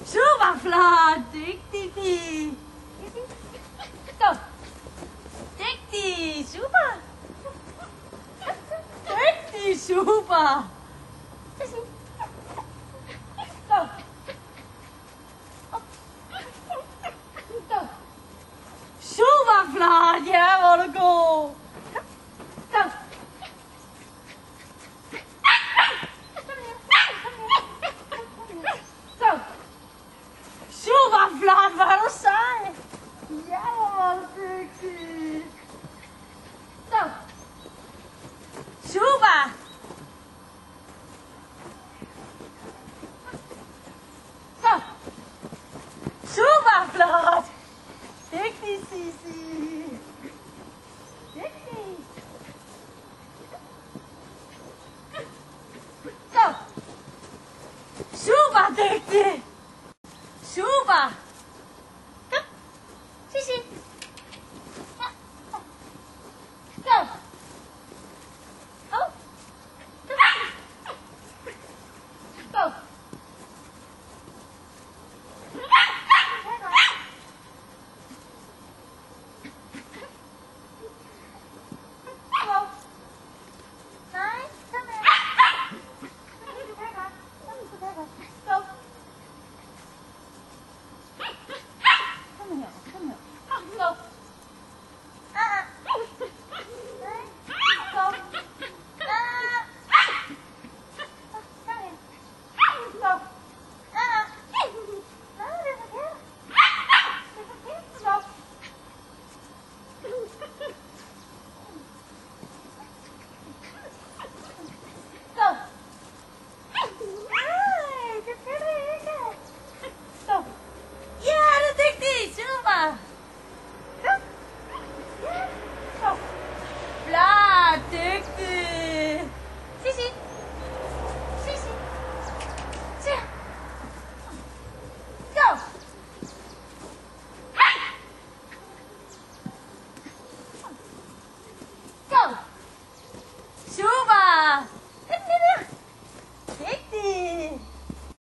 Super flot, Dicti. So. Dicti, super. Dicti, super. So. So. Super flot, jawohl, go. So. So. Super flot, var du sej. Jawohl, Dicti. So. Super. So. Super flot. Dicti, Sisi. Dicti. So. Super, Dicti.